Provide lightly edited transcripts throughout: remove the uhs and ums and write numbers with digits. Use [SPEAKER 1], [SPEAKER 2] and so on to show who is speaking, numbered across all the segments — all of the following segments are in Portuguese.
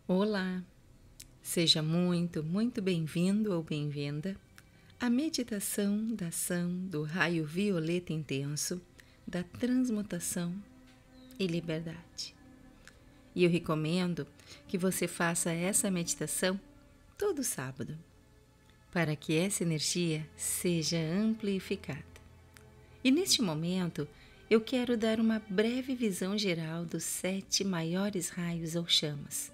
[SPEAKER 1] Olá, seja muito bem-vindo ou bem-vinda à meditação da ação do raio violeta intenso da transmutação e liberdade. E eu recomendo que você faça essa meditação todo sábado, para que essa energia seja amplificada. E neste momento, eu quero dar uma breve visão geral dos 7 maiores raios ou chamas.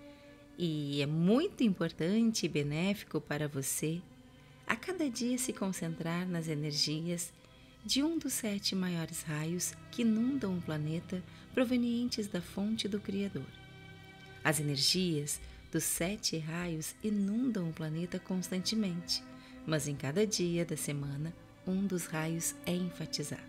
[SPEAKER 1] E é muito importante e benéfico para você a cada dia se concentrar nas energias de um dos 7 maiores raios que inundam o planeta provenientes da fonte do Criador. As energias dos 7 raios inundam o planeta constantemente, mas em cada dia da semana um dos raios é enfatizado.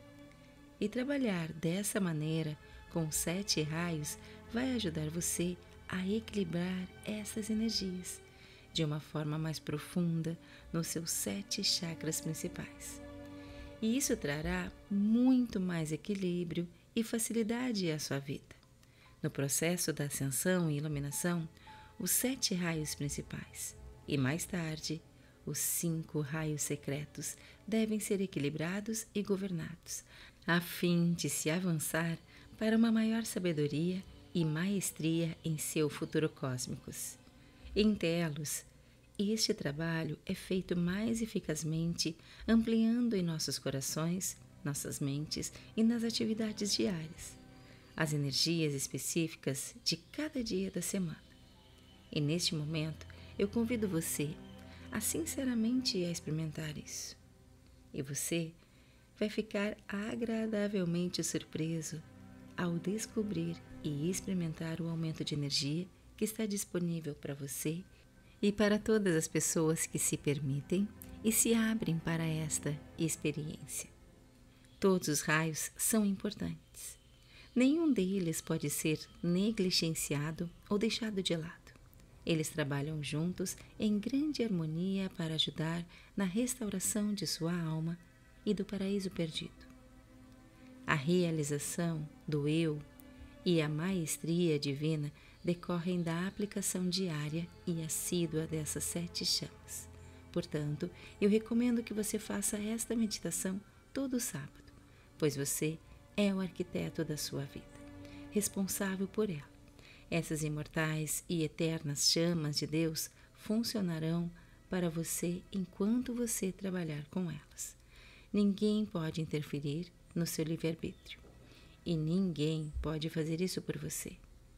[SPEAKER 1] E trabalhar dessa maneira com 7 raios vai ajudar você a equilibrar essas energias de uma forma mais profunda nos seus 7 chakras principais. E isso trará muito mais equilíbrio e facilidade à sua vida. No processo da ascensão e iluminação, os 7 raios principais e mais tarde, os 5 raios secretos devem ser equilibrados e governados, a fim de se avançar para uma maior sabedoria e maestria em seu futuro cósmicos. Em Telos, este trabalho é feito mais eficazmente, ampliando em nossos corações, nossas mentes e nas atividades diárias, as energias específicas de cada dia da semana. E neste momento, eu convido você a sinceramente experimentar isso. E você vai ficar agradavelmente surpreso ao descobrir e experimentar o aumento de energia que está disponível para você e para todas as pessoas que se permitem e se abrem para esta experiência. Todos os raios são importantes. Nenhum deles pode ser negligenciado ou deixado de lado. Eles trabalham juntos em grande harmonia para ajudar na restauração de sua alma e do paraíso perdido. A realização do eu e a maestria divina decorrem da aplicação diária e assídua dessas 7 chamas. Portanto, eu recomendo que você faça esta meditação todo sábado, pois você é o arquiteto da sua vida, responsável por ela. Essas imortais e eternas chamas de Deus funcionarão para você enquanto você trabalhar com elas. Ninguém pode interferir no seu livre-arbítrio. E ninguém pode fazer isso por você.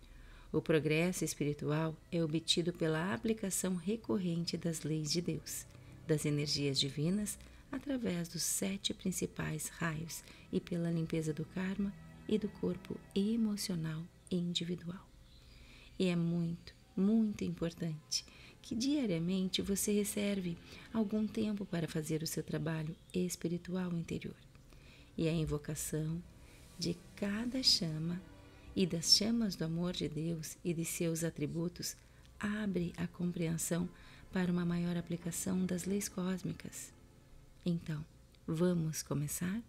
[SPEAKER 1] O progresso espiritual é obtido pela aplicação recorrente das leis de Deus, das energias divinas, através dos 7 principais raios e pela limpeza do karma e do corpo emocional e individual. E é muito importante que diariamente você reserve algum tempo para fazer o seu trabalho espiritual interior. E a invocação de cada chama e das chamas do amor de Deus e de seus atributos abre a compreensão para uma maior aplicação das leis cósmicas. Então, vamos começar?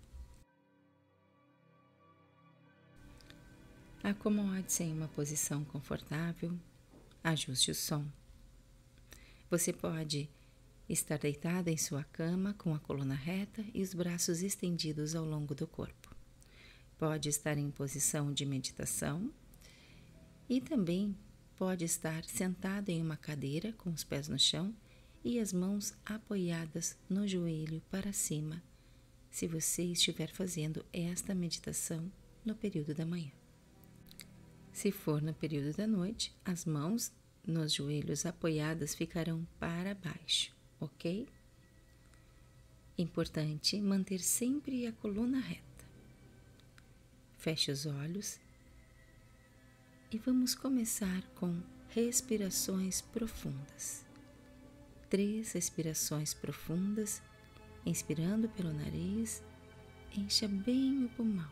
[SPEAKER 1] Acomode-se em uma posição confortável, ajuste o som. Você pode estar deitada em sua cama com a coluna reta e os braços estendidos ao longo do corpo. Pode estar em posição de meditação e também pode estar sentada em uma cadeira com os pés no chão e as mãos apoiadas no joelho para cima, se você estiver fazendo esta meditação no período da manhã. Se for no período da noite, as mãos nos joelhos apoiadas ficarão para baixo, ok? Importante manter sempre a coluna reta. Feche os olhos e vamos começar com respirações profundas. 3 respirações profundas, inspirando pelo nariz, encha bem o pulmão.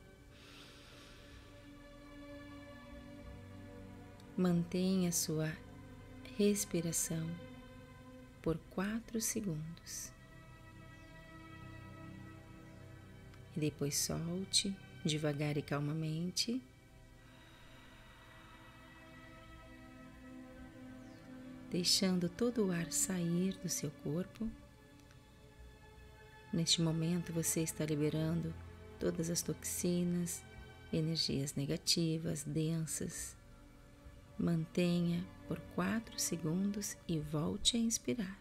[SPEAKER 1] Mantenha sua respiração por 4 segundos. E depois solte devagar e calmamente. deixando todo o ar sair do seu corpo. Neste momento você está liberando todas as toxinas, energias negativas, densas. Mantenha por 4 segundos e volte a inspirar.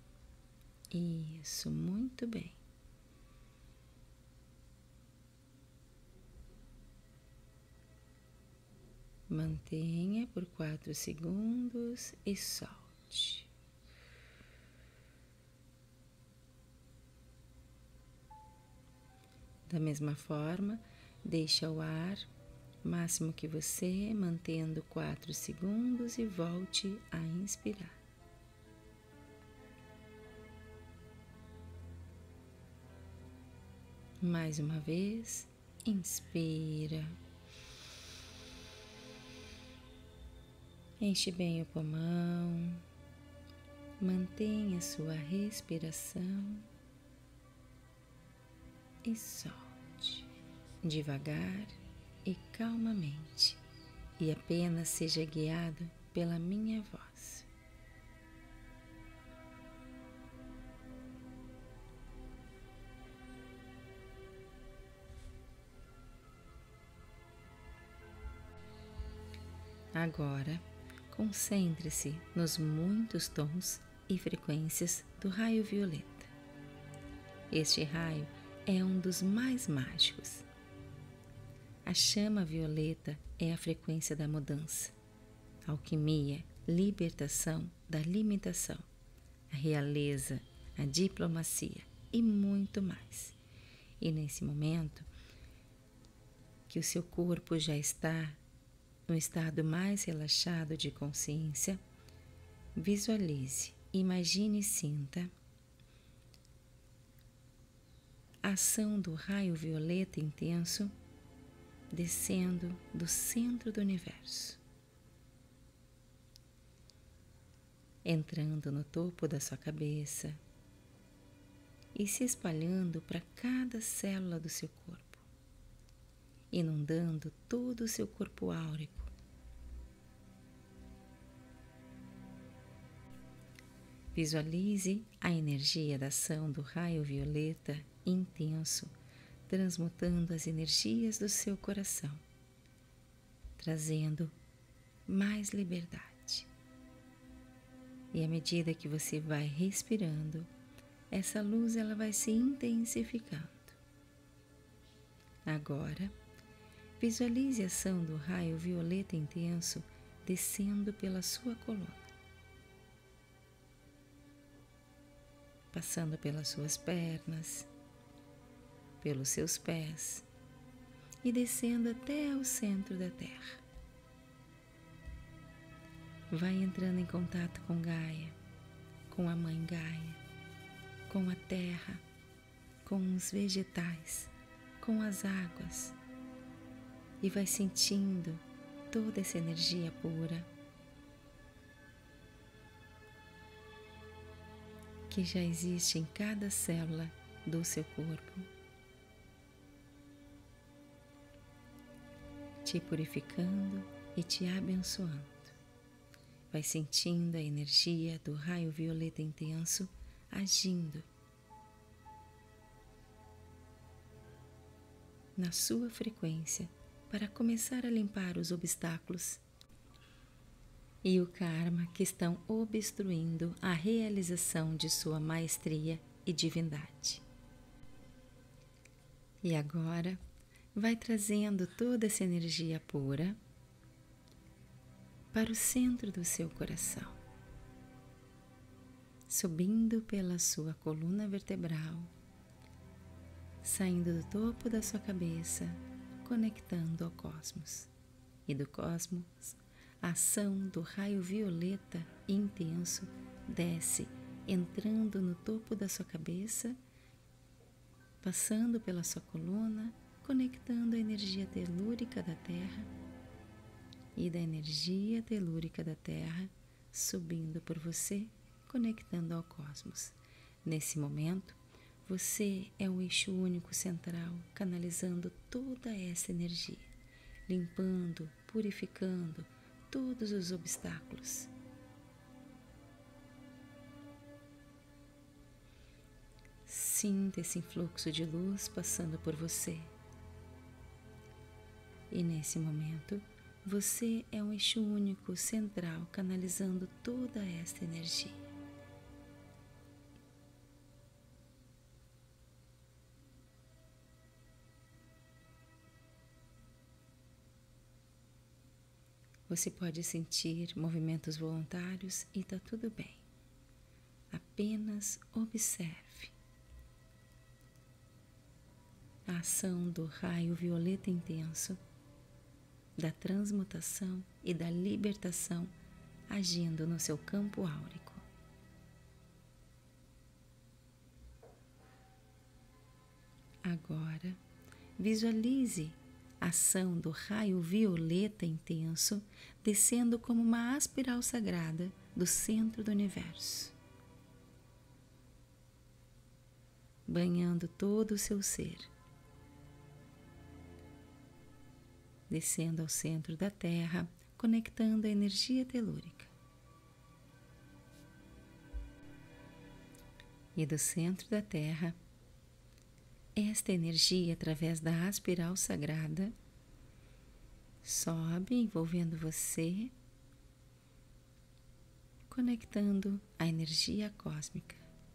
[SPEAKER 1] Isso, muito bem. Mantenha por 4 segundos e solte. Da mesma forma, deixa o ar máximo que você, mantendo 4 segundos e volte a inspirar. Mais uma vez, inspira. Enche bem o pulmão, mantenha sua respiração e solte devagar e calmamente, e apenas seja guiado pela minha voz. Agora, concentre-se nos muitos tons e frequências do raio violeta. Este raio é um dos mais mágicos. A chama violeta é a frequência da mudança, alquimia, libertação da limitação, a realeza, a diplomacia e muito mais. E nesse momento que o seu corpo já está no estado mais relaxado de consciência, visualize, imagine e sinta a ação do raio violeta intenso descendo do centro do universo, entrando no topo da sua cabeça e se espalhando para cada célula do seu corpo, inundando todo o seu corpo áurico. Visualize a energia da ação do raio violeta intenso, transmutando as energias do seu coração, trazendo mais liberdade. E à medida que você vai respirando, essa luz ela vai se intensificando. Agora, visualize a ação do raio violeta intenso descendo pela sua coluna, passando pelas suas pernas, pelos seus pés e descendo até o centro da Terra. Vai entrando em contato com Gaia, com a Mãe Gaia, com a Terra, com os vegetais, com as águas, e vai sentindo toda essa energia pura que já existe em cada célula do seu corpo, te purificando e te abençoando. Vai sentindo a energia do raio violeta intenso agindo na sua frequência para começar a limpar os obstáculos e o karma que estão obstruindo a realização de sua maestria e divindade. E agora, vai trazendo toda essa energia pura para o centro do seu coração, subindo pela sua coluna vertebral, saindo do topo da sua cabeça, conectando ao cosmos, e do cosmos a ação do raio violeta intenso desce, entrando no topo da sua cabeça, passando pela sua coluna, conectando a energia telúrica da Terra, e da energia telúrica da Terra subindo por você, conectando ao cosmos. Nesse momento, você é o eixo único central, canalizando toda essa energia, limpando, purificando todos os obstáculos. Sinta esse influxo de luz passando por você. E nesse momento, você é um eixo único, central, canalizando toda esta energia. Você pode sentir movimentos voluntários e está tudo bem. Apenas observe a ação do raio violeta intenso, da transmutação e da libertação agindo no seu campo áurico. Agora, visualize a ação do raio violeta intenso descendo como uma espiral sagrada do centro do universo, banhando todo o seu ser, descendo ao centro da Terra, conectando a energia telúrica. E do centro da Terra, esta energia, através da espiral sagrada, sobe envolvendo você, conectando a energia cósmica.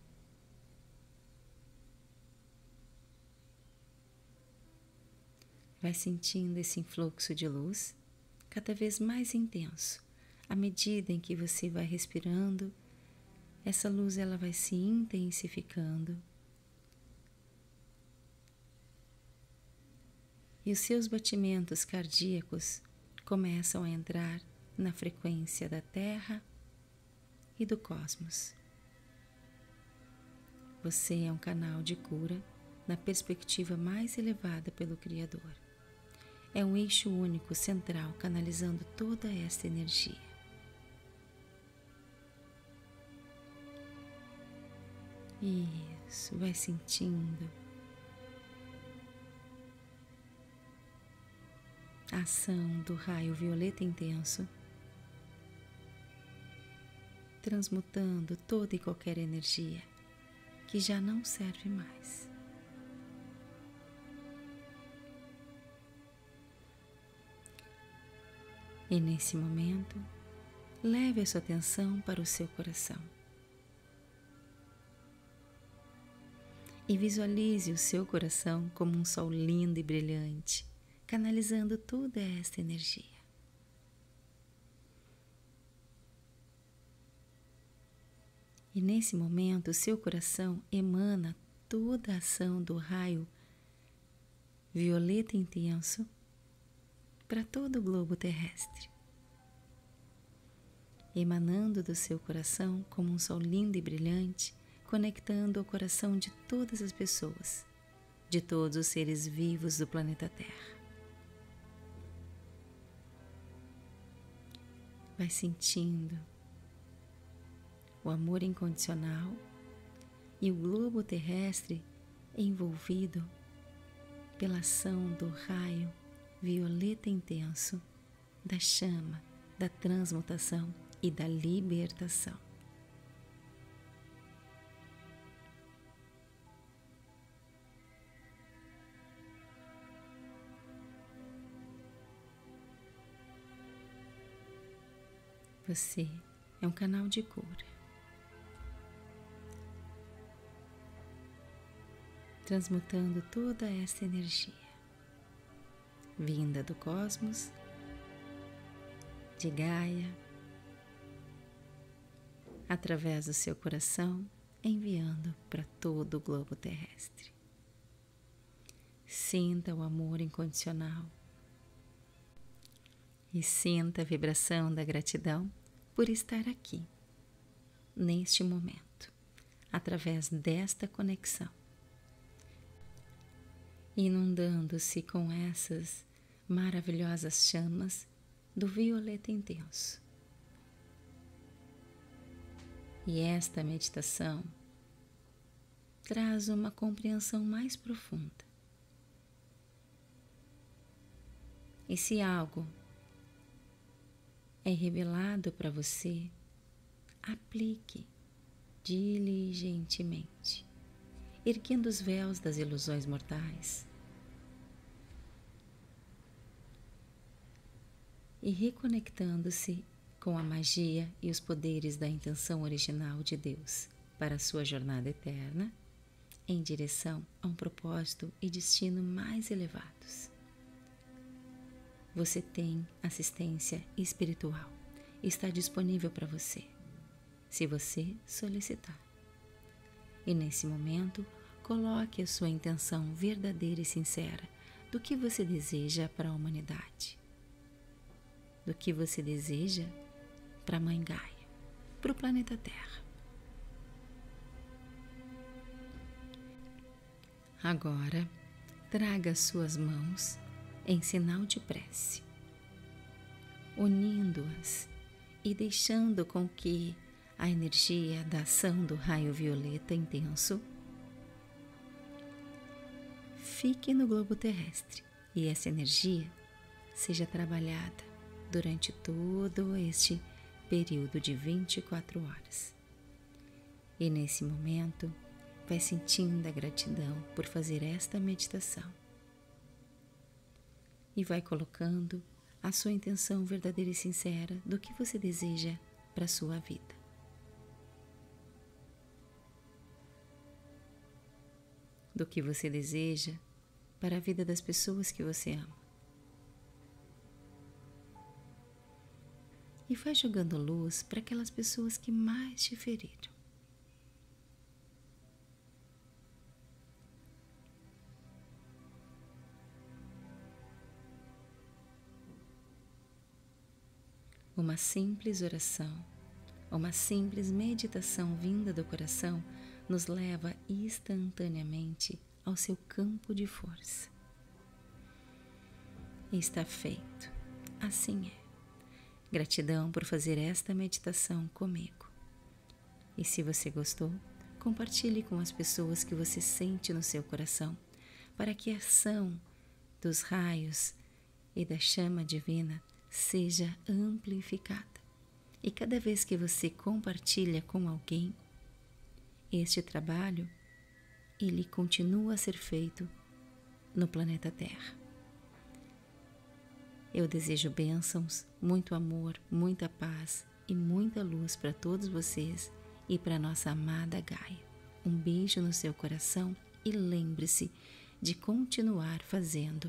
[SPEAKER 1] Vai sentindo esse influxo de luz cada vez mais intenso. À medida em que você vai respirando, essa luz ela vai se intensificando. E os seus batimentos cardíacos começam a entrar na frequência da Terra e do cosmos. Você é um canal de cura na perspectiva mais elevada pelo Criador. É um eixo único, central, canalizando toda esta energia. Isso, vai sentindo a ação do raio violeta intenso, transmutando toda e qualquer energia que já não serve mais. E nesse momento, leve a sua atenção para o seu coração. E visualize o seu coração como um sol lindo e brilhante, canalizando toda esta energia. E nesse momento, o seu coração emana toda a ação do raio violeta intenso para todo o globo terrestre, emanando do seu coração como um sol lindo e brilhante, conectando ao coração de todas as pessoas, de todos os seres vivos do planeta Terra. Vai sentindo o amor incondicional e o globo terrestre envolvido pela ação do raio violeta intenso, da chama, da transmutação e da libertação. Você é um canal de cura, transmutando toda essa energia vinda do cosmos, de Gaia, através do seu coração, enviando para todo o globo terrestre. Sinta o amor incondicional e sinta a vibração da gratidão por estar aqui, neste momento, através desta conexão, inundando-se com essas maravilhosas chamas do violeta intenso. E esta meditação traz uma compreensão mais profunda. E se algo é revelado para você, aplique diligentemente erguendo os véus das ilusões mortais e reconectando-se com a magia e os poderes da intenção original de Deus para a sua jornada eterna, em direção a um propósito e destino mais elevados. Você tem assistência espiritual. Está disponível para você, se você solicitar. E nesse momento, coloque a sua intenção verdadeira e sincera do que você deseja para a humanidade, do que você deseja para a Mãe Gaia, para o planeta Terra. Agora, traga as suas mãos em sinal de prece, unindo-as e deixando com que a energia da ação do raio violeta intenso fique no globo terrestre e essa energia seja trabalhada durante todo este período de 24 horas. E nesse momento, vai sentindo a gratidão por fazer esta meditação. E vai colocando a sua intenção verdadeira e sincera do que você deseja para a sua vida. Do que você deseja para a vida das pessoas que você ama. E vai jogando luz para aquelas pessoas que mais te feriram. Uma simples oração, uma simples meditação vinda do coração nos leva instantaneamente ao seu campo de força. E está feito. Assim é. Gratidão por fazer esta meditação comigo. E se você gostou, compartilhe com as pessoas que você sente no seu coração, para que a ação dos raios e da chama divina seja amplificada. E cada vez que você compartilha com alguém, este trabalho, ele continua a ser feito no planeta Terra. Eu desejo bênçãos, muito amor, muita paz e muita luz para todos vocês e para nossa amada Gaia. Um beijo no seu coração e lembre-se de continuar fazendo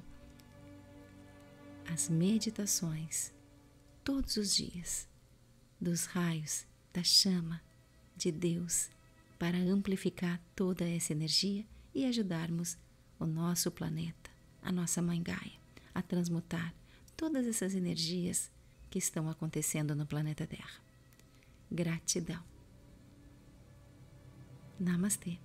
[SPEAKER 1] as meditações todos os dias dos raios da chama de Deus para amplificar toda essa energia e ajudarmos o nosso planeta, a nossa Mãe Gaia, a transmutar todas essas energias que estão acontecendo no planeta Terra. Gratidão. Namastê.